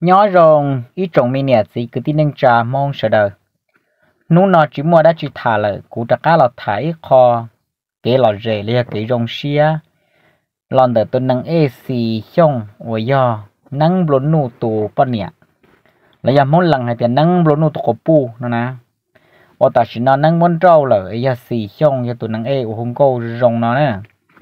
nhớ rồng ít trồng mi nè gì cứ tin nâng trà mong sợ đời nú nó chỉ mua đã chỉ thả lại cụ trả cá là thải kho cái lò rể lia cái rồng xia lòn đợt tôi nâng ê xì xong ôi do nâng blon nụ tù bận nè là giờ muốn lần hay tiền nâng blon nụ tù cổ pu nó nè ở tại chỉ nó nâng muốn trâu là ấy giờ xì xong giờ tôi nâng ê của hôm cô rồng nó nè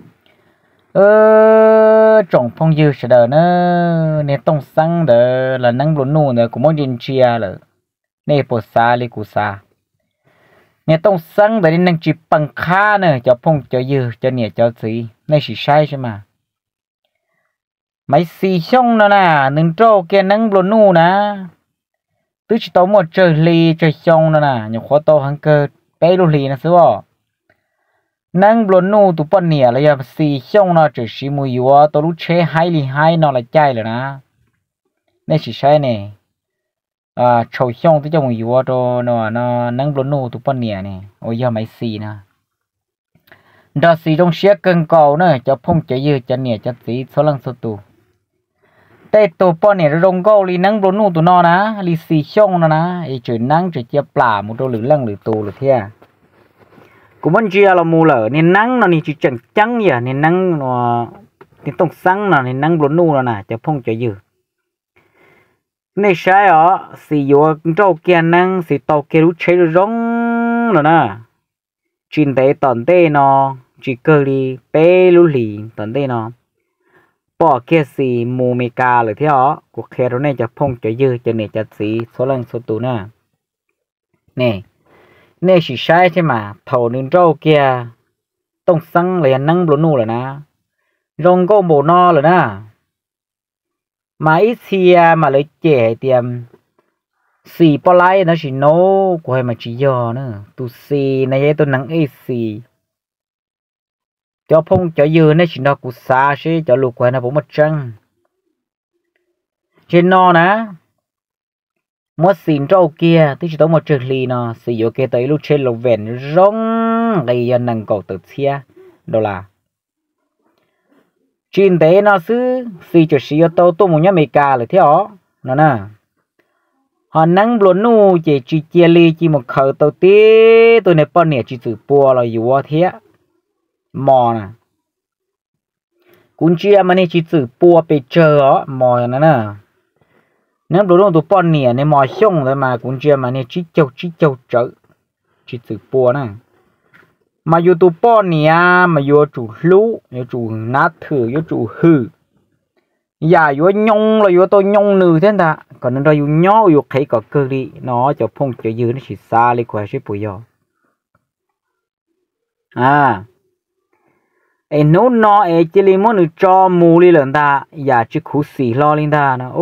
trồng phong dư sẽ đỡ nữa nè tông xăng đỡ là nâng blon nụ nữa cũng muốn điên chia là nè bột xa li củ xa nè tông xăng đỡ đi nâng chỉ bằng kha nữa cho phong cho dư cho nè cho gì này chỉ sai chứ mà mấy xì xong nó nè nâng trâu kia nâng blon nụ nè tứ chỉ tao một trời lì trời xong nó nè nhiều khó tao hàng cơ bé lù lì nó xíu à nâng blon nụ tụ bận nè là giờ xì xong nó chỉ xì mùi yếu tao lúc chế hai lì hai nó là chai rồi nè nên chỉ sai nè trâu xong tới cho mùi yếu cho nó nâng blon nụ tụ bận nè nè ôi giờ mấy xì nè đó xì trong xe cần cầu nữa cho phong cho dư cho nè cho xì số lần số tụ tê tụ bọn này rong câu li nắng blon nụ tụ nó ná li xì xong nó ná ý chửi nắng chửi chia plà một đôi lử lăng lử tù lử thia cũng vẫn chia là mù lở nên nắng nó ni chỉ chẳng trắng vậy nên nắng nó nên tông sáng nó nên nắng blon nụ nó nè cho phong cho dư này sai ở xì vô trâu kia nắng xì tàu kia lúc chế rong rồi nè chuyện tế tận tế nó chỉ cơ đi bé lú lì tận tế nó bỏ kia xì mù mì cà rồi thế đó cuộc khe đó này cho phong cho dư cho này cho xì số lần số tụ nè nè nè chỉ sai chứ mà thầu nên trâu kia tông xăng liền nắng blon nụ rồi nè rong có bộ no rồi nè mà ít xia mà lấy trẻ tiệm xì bỏ lại nó chỉ nấu của mà chỉ giờ nữa tu xì này tôi nắng ít xì cho phong cho dư nó chỉ nó cụ xa xí cho lục của nó cũng một trăng trên nó nè mất xìn trâu kia tôi chỉ tao một trường lì nó xì vô kia tới lúc trên lục vẹn rong gây dân năng cầu tự xia đó là trên tế nó xứ xì cho xì tao tôi một nhá mì cà là thế đó nó nè họ nắng blon nụ chỉ chia ly chỉ một khẩu tàu tí tôi này bọn nè chỉ tự bùa là yếu thế mò nè cũng chia mà này chỉ tự bùa bị chờ á mò nè nè nắng blon nụ tụi bọn nè này mò xong rồi mà cũng chia mà này chỉ châu chợ chỉ tự bùa nè mà yếu tụi bọn nè mà yếu chủ lú yếu chủ nát thử yếu chủ hư dạ yếu nhông là yếu tôi nhông nừ thế ta còn nó yếu nhỏ yếu thấy có cơ đi nó cho phong cho dư nó chỉ xa đi qua xếp bùi gió em nấu nó em chỉ lấy món cho mù đi lần ta dạ chỉ khú xì lo lên ta nó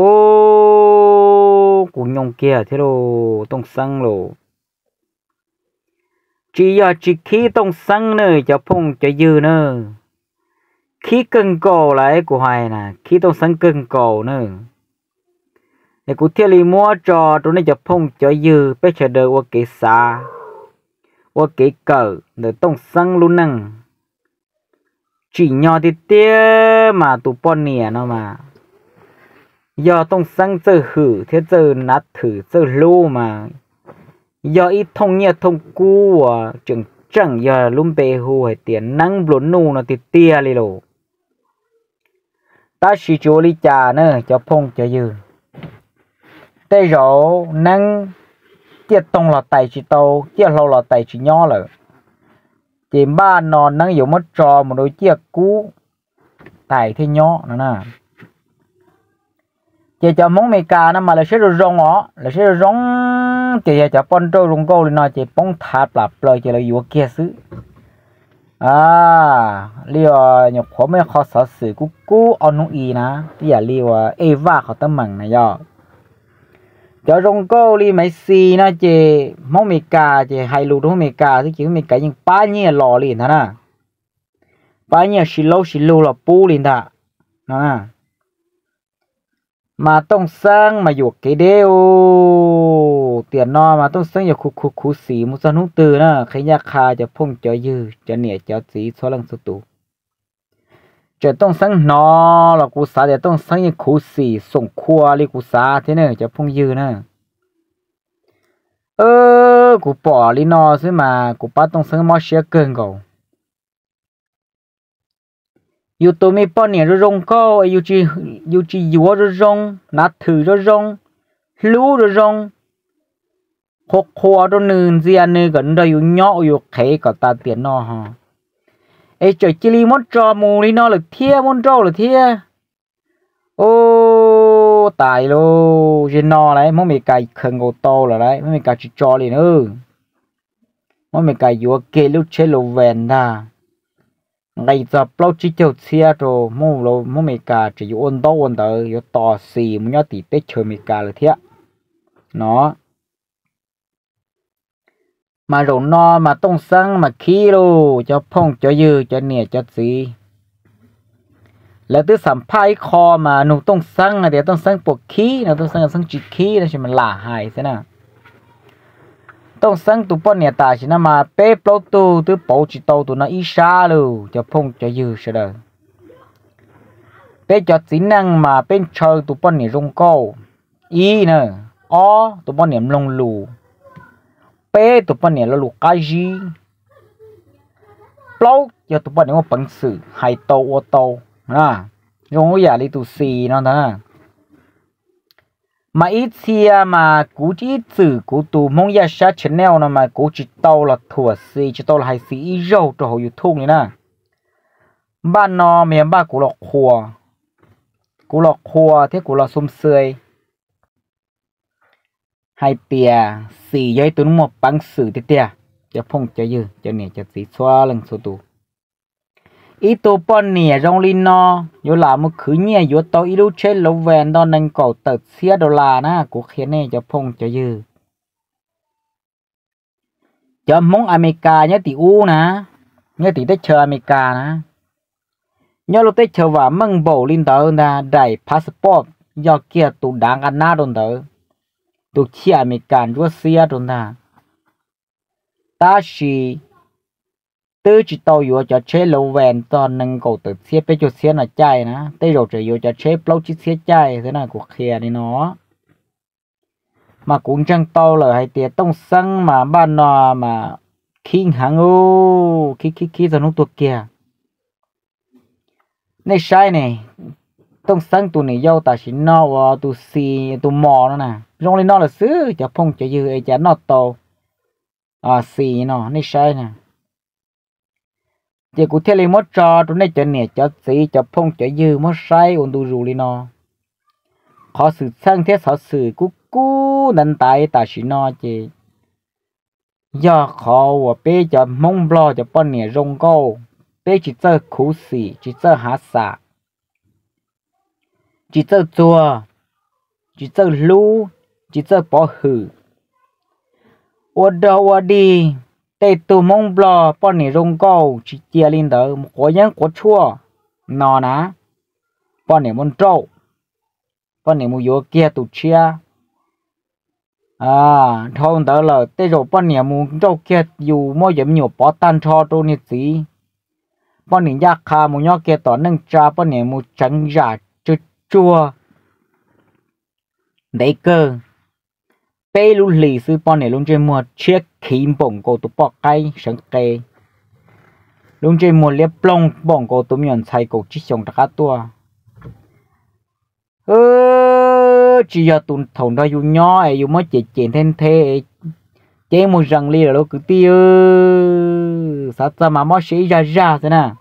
ô cũng nhông kia thế đồ tông xăng rồi chỉ giờ chỉ khí tông xăng nữa cho phong cho dư nữa khí cân cổ lại của hai nè khí tông sáng cân cổ nữa để cụ thiết lý mua cho tụi nó chụp phong cho dư bé chờ đợi qua cái xa qua cái cờ để tông sáng luôn nâng chỉ nhỏ thì tia mà tụi bọn nè nó mà do tông sáng chơi hử thế chơi nát thử chơi lô mà do ít thông nhẹ thông cú chừng chẳng giờ luôn bề hồ hay tiền năng blon nụ nó thì tia li lô ta chỉ cho li trà nữa cho phong cho dư tê rổ năng tiết tông là tài chỉ tàu tiết lâu là tài chỉ nhỏ rồi chỉ ba nó năng dùng mất trò một đôi chiếc cú tài thế nhỏ nữa nè chỉ cho món mì cà nó mà là sẽ rong ó là sẽ rong chỉ cho con trâu rong câu thì nó chỉ bông thạp lạp lời chỉ là vừa kia xứ liều nhập khó mấy khó sở sự cú on nung y nè bây giờ liều Eva họ tấm mặn này do cho rong câu li mấy xì nó chỉ món mì cà chỉ hai lù đúng mì cà thì chỉ mì cà nhưng ba nhia lò liền thế nè ba nhia xì lâu là pu liền thà nè mà tông sang mà dục cái đeo tiền no mà tông sang dục khu xì một số nút từ nè khi nhà kha cho phong cho dư cho nhẹ cho xí số lần số tụ จะต้องสังนอหรอกูสาจะต้องสังยังคูสี่ส่งครัวเลยกูสาที่เนี่ยจะพุ่งยืนนะกูปอลีนอซื้อมากูป้าต้องสังมอเชียเกินกูอยู่ตัวมีป้อนเนี่ยรงก็อยู่จียัวรงนัดถือรงรู้รงหกครัวตัวหนึ่งเสียหนึ่งก็ได้อยู่ย่ออยู่เขยก็ตาเตียนนอฮะไอ้เจ้าจิลีมดจอมูลีนอหรือเทียมดจอหรือเทียโอ้ตายโลเจนอไรมันไม่ไกลเคิงโกโตหรอไรมันไม่ไกลจิจอเลยเนอะมันไม่ไกลอยู่เกลุเชโลเวนด้าไงจะเปล่าจิเจ้าเสียโตมูโลมันไม่ไกลจะอยู่อันโตอันเตออยู่ต่อสี่มันยอดตีเตเชอไม่ไกลเลยเทียเนาะมาโดนนอมาต้องสั่งมาขี้โลจะพ่องจะยืดจะเนี่ยจะสีแล้วตัวสัมภาระคอมาหนูต้องสั่งเดี๋ยวต้องสั่งปวดขี้เราต้องสั่งจิตขี้นะใช่มันหล่าหายใช่ไหมต้องสั่งตัวป้อนเนี่ยตาใช่ไหมมาเป๊ะปลุกตัวปอจิตตัวน่ะอีชาเลยจะพ่องจะยืดใช่ไหมเป๊ะจะสินังมาเป็นเชอตัวป้อนเนี่ยรงโก้อีเนอะอ๋อตัวป้อนเนี่ยลงลูเป๊ะตัวป้อนเนี่ยเราลูกกาจีปลุกอย่าตัวป้อนเนี่ยว่าปังสื่อไฮโตโอโตนะยงอย่าลิตุสีเนาะนะมาอีเทียมากูจีสื่อกูตูมงยาชาชแนลนะมากูจิตโตละถั่วสีจิตโตละไฮสีอีโร่ตัวหัวยูทูบนี่นะบ้านนอเมียบ้านกูหลอกครัวที่กูหลอกซุ่มเซยไฮเปียสีย้อยตัวนู้นมาปังสื่อเตี้ยจะพงจะยืดจะเนี่ยจะสีสว่างลังสุดอีตัวป้อนเนี่ยรองลินนออยู่หลามือขืนเนี่ยอยู่ตัวอีลูเชลโลแวนตอนนั้นก่อเติดเสียดอลลาร์นะกูเขียนเนี่ยจะพงจะยืดจะมงอเมริกาเนี่ยติอูนะเนี่ยติได้เชิญอเมริกานะเนี่ยเราได้เชิญว่ามึงโบลินเตอร์นะได้พาสปอร์ตยอเกียตัวดังกันหน้าโดนเตอร์ตัวเชียอเมริกันรัสเซียโดนนะตาชีตื้อจิตโตอยู่จะเชลแวนตอนนึงก็ตึกเสียไปจุดเสียหน่อยใจนะแต่เราจะอยู่จะเชฟเราจิตเสียใจเท่านั้นกูเคลียร์นี่เนาะมากุ้งจังโตเลยให้เตี๋ยต้องสั่งมาบ้านนอมาคิงหังโอ้คิสนุกตัวเกียในใช่เนี่ยต้องสั่งตัวนี้ย่อตาชินนอว่าตัวซีตัวมอนั่นน่ะโรงเรียนนอละซื้อจะพงจะยืไอจะนอโตซีเนาะในใช่น่ะเจ้ากูเทเลมดจอตัวนี้จะเนี่ยจะสีจะพงจะยืมดใช้อุนดูรูลีนอขอสื่อสั่งเทสสื่อกูนันตายตาชินอเจย่อขอว่าเป้จะมงบลอจะป้อนเนี่ยรงโก้เป้จิเจอคูสีจิเจอหาสาจิเจอจัวจิเจอลูจิเจอปอหืออวดอวดีแต่ตัวมงบลอป้อนนี่รงเก้าจิเจียลินเดอหัวยังหัวชั่วนอนะป้อนนี่มันโจป้อนนี่มูโยเกียตุเชียทองเดอเลยแต่โจป้อนนี่มูโจเกียอยู่มั่วอย่างมีปอตันชอตัวนี้สิป้อนนี่ยากคามูยอเกียต่อนึ่งจ้าป้อนนี่มูจังหยาจุดจัวเด็กเกอเป้ลุลีซื้อป้อนเนี่ยลุงเจมัวเช็คขีมบ่งโกตุปอกไก่สังเกลุงเจมัวเลี้ยปลงบ่งโกตุมีอันใช้โกจิชงตะกัดตัวchỉ giờ tuần thầu đóอยู่nhỏ ấyอยู่mới chỉ chén thêm thế chế một răng ly là lúc cứ tiêu sao ta mà mới sĩ ra thế nè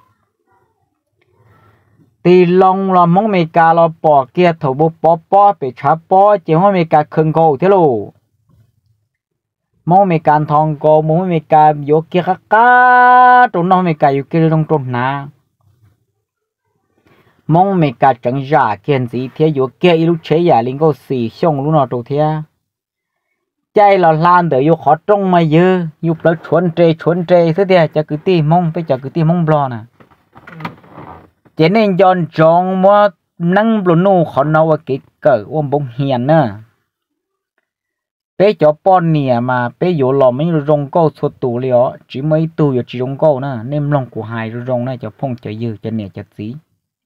thì long là món mì cà là bỏ kia thầu bố bị chả bó chỉ món mì cà khưng cổ thế luôn món mì cà thong cổ món mì cà vô kia cá trốn nó mì cà vô kia trong trốn nà mong mẹ cả chẳng giả kiện gì thế vô kia ít lúc chế giả linh cô xì xong lúc nào trâu thế chạy là lan đợi vô khó trông mà dơ vô lỡ chuồn trê thế thì cho cứ ti mong phải cho cứ ti mong blo nè chỉ nên chọn chọn mua năng blo nô khó nào ở cái cỡ ôm bông hiền nè bé cho pon nè mà bé vô lò mấy rong câu xuất tủ liao chỉ mấy tủ giờ chỉ rong câu nè nên lòng của hai rong này cho phong cho dư cho nè cho xí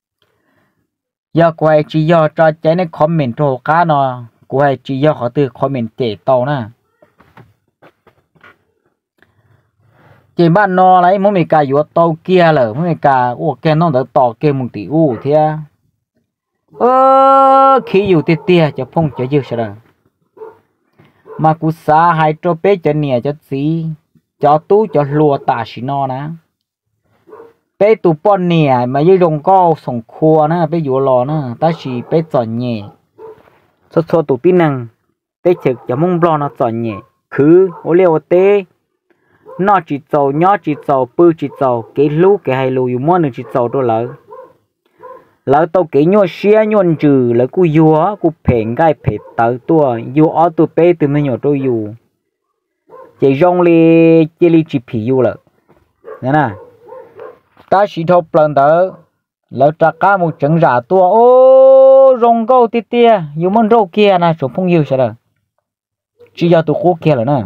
giờ quay chỉ do cho trái này comment cho cá nó quay chỉ do họ từ comment chế tàu nè chỉ bạn nó lấy mỗi mình cả yếu tàu kia là mỗi mình cả ô cái nó đỡ tỏ kia một tỷ u thế khiอยู่เตี้ยๆจะพงจะยืดเฉยมากุสาให้โจเป้จะเนี่ยจะสีจะตู้จะรัวตาชินอนะเป้ตูป้อนเนี่ยมายืดลงก็ส่งครัวนะเป้อยู่รอนะตาชีเป้จอนเนี่ยสดๆตูตีนังเป้จึกจะมุ่งบลอนะจอนเนี่ยคือโอเลี้ยวเต้นอจีโจย่อจีโจปื้อจีโจเกลูเกให้ลูอยู่มั่วหนึ่งจีโจตัวเลยแล้วตัวเกยเสียยนจือแล้วกูยัวกูเพ่งใกล้เผ็ดเต๋อตัวยัวอ้อตัวเป้ตัวไม่หยดตัวอยู่เจยงลีเจลีจีผีอยู่เลยนั่นน่ะตาสีทบเปล่าเต๋อแล้วจะก้ามุจังจ่าตัวโอ้รงเก้าเตี้ยอยู่มันโรเกียนะสมพงยืดใช่ไหมจียาตัวคู่เกียเลยนะ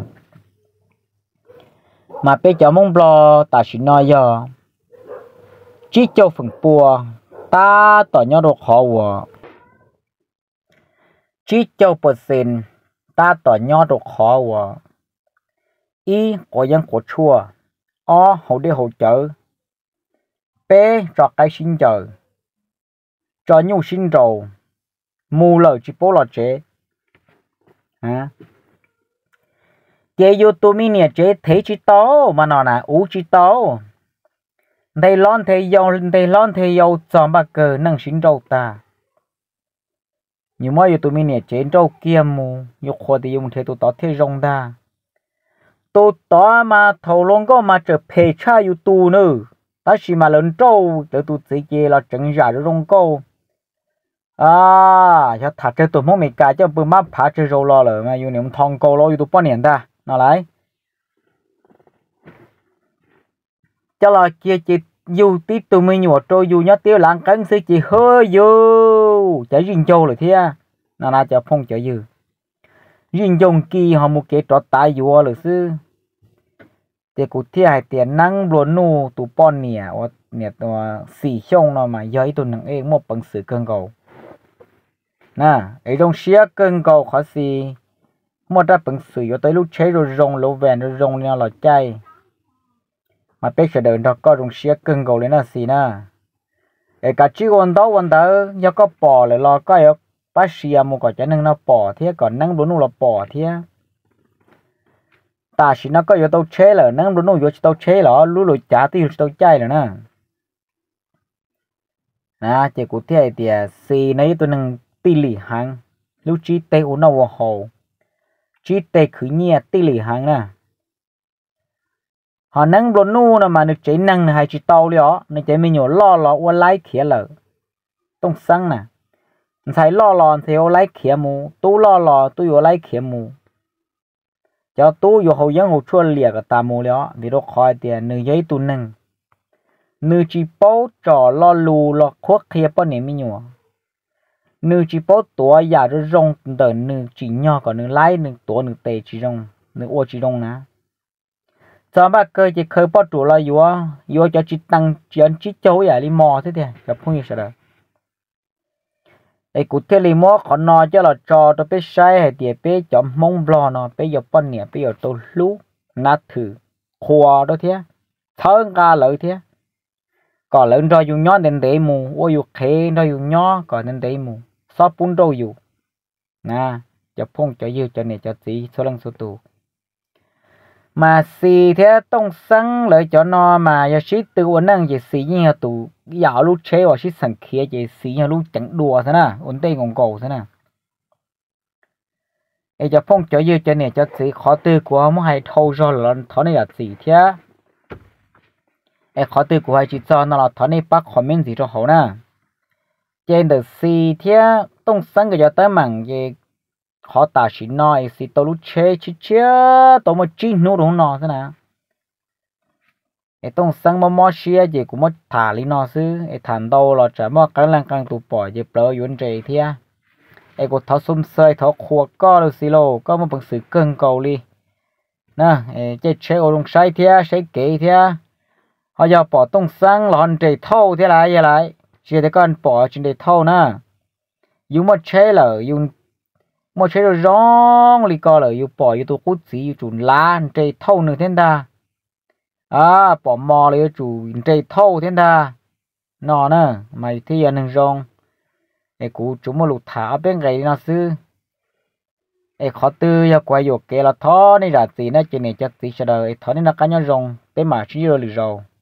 มาเป้จะมุ่งบลอตาสีน้อยย่อจีเจ้าฝั่งปัวta tỏ nhau độ khó của chỉ châu % ta tỏ nhau độ khó của y có dân của chua o hậu đi hậu trợ p cho cái sinh chờ cho nhu sinh rồi mù lời chỉ bố là chế hả chế vô tụi mình nè chế thấy chỉ tao mà nó là ú chỉ tao thầy lon thầy dâu chọn bạc cờ năng sinh râu ta nhưng mà tụi mình nè chế râu kia mù nhiều khoa thì dùng thầy tụi tỏ thầy rong ta tụi tỏ mà thầu luôn có mà trở phê cha yêu tù nữa ta chỉ mà lớn trâu để tụi chỉ kia là chẳng giả được rong câu cho thật cho tụi mong mình cả cho bữa má phá chơi râu lo rồi mà yêu niệm thong câu lo yêu tụi bao niệm ta nào lại cho là kia chỉ dù tí tụi mình nhổ trôi dù nhớ tiêu lãng cắn sẽ chỉ hơi dù chả riêng châu rồi thế nào là chả phong chả dư riêng dòng kỳ họ một cái trò tài dù rồi sư thì cụ thi hai tiền năng luôn nu tụ pon nè hoặc nè tụ xì xong nó mà giấy tụ năng ấy một bằng sự cơn cầu nè ấy trong xía cơn cầu khó xì một ra bằng sự cho tới lúc chế rồi rong lỗ vẹn rồi rong nhau là chay mà bây giờ đời đó có rong xía cơn cầu lên là xì nè ấy cả chỉ còn đó do có bỏ lại lo có ở bác sĩ một cái chả năng nó bỏ thế còn năng luôn nu là bỏ thế ta chỉ nó có yếu tố chế là năng luôn yếu tố chế là lú lụi trả tiêu tố chay rồi nè chỉ cụ thể thì xì nấy tôi năng tỷ lệ hàng lúc chỉ tê uốn nào hồ chỉ tê khử nhẹ tỷ lệ hàng nè họ năng luôn nu là mà được chế năng hay chỉ tàu đi ó nên chế mình nhổ lo uốn lái khía lợ tông xăng nè thấy lo thì uốn lái khía mù tú lo tú uốn lái khía mù cho túอยู่hậu dân hậu chua liệt cái tà mù đó vì đó khỏi tiền nửa giấy tu nâng nửa chỉ bố trò lo lù lo khuất kia bao nhiêu mình nhủ nửa chỉ bố tuổi già rồi rong đợi nửa chỉ nhỏ còn nửa lái nửa tuổi nửa tệ chỉ rong nửa ô chỉ rong ná cho ba cơ chỉ khơi bao tuổi là yếu cho chỉ tăng chỉ châu vậy đi mò thế thì gặp không nhiều sợ đâuไอ้กูเทลีมัวขอนอเจ้าเราจอตัวไปใช้ให้เตี๋ยไปจอมมงบลอนอไปหยบป้อนเนี่ยไปหยบตัวลูกนัดถือครัวด้วยเทียเทิงกาเลยเทียก่อนเลยรออยู่ย้อนเดินเตะมูว่าอยู่เขรออยู่ย้อก่อนเดินเตะมูซอปุ้นโดอยู่นะจะพงจะยืดจะเนี่ยจะสีโซลังโซตูmà xì thế tông xăng lợi cho nó mà giờ xí từ uốn năng chỉ xí như tụ dạo lúc chế hoặc xí sẵn kia chỉ xí như lúc chẳng đùa thế nè uốn tay ngọn cổ thế nè ấy cho phong cho dư cho này cho xí khó tư của muốn hay thâu cho là thọ này là xí thế ấy khó tư của hay chỉ cho nó là thọ này bắt khỏi miếng gì cho hậu nè trên được xì thế tông xăng cái giờ tới mảng gì khó ta chỉ nói xí tao lúc chế chứ tao mà chín nô đúng nó thế nào cái tông sang mà mua xe gì cũng mất thả lý nó xứ cái thằng đâu là trả mua cái lăng càng tụ bỏ gì bờ yến trời thia cái của tháo xôm xơi tháo khua có được xí lô có một bằng sự cân cầu đi nè cái chế ở trong sai thia sai kỹ thia họ giờ bỏ tông sang là hòn trời thâu thế lại vậy lại chỉ để con bỏ trên để thâu nè dùng một chế là dùng một chế rồi rong li co là dùng bỏ dùng tụ cút xí dùng chùn lan trên thâu nữa thiên đa bỏ mò là chủ trên thâu thiên đa nọ nè mày thì anh rong ai cú chúng một lục thả bên cái nó sư ai khó tư ya quay vô kê là thó này là gì nó chỉ này chắc gì sẽ đời thó nên là cá nhau rong tới mà chỉ rồi lì rồi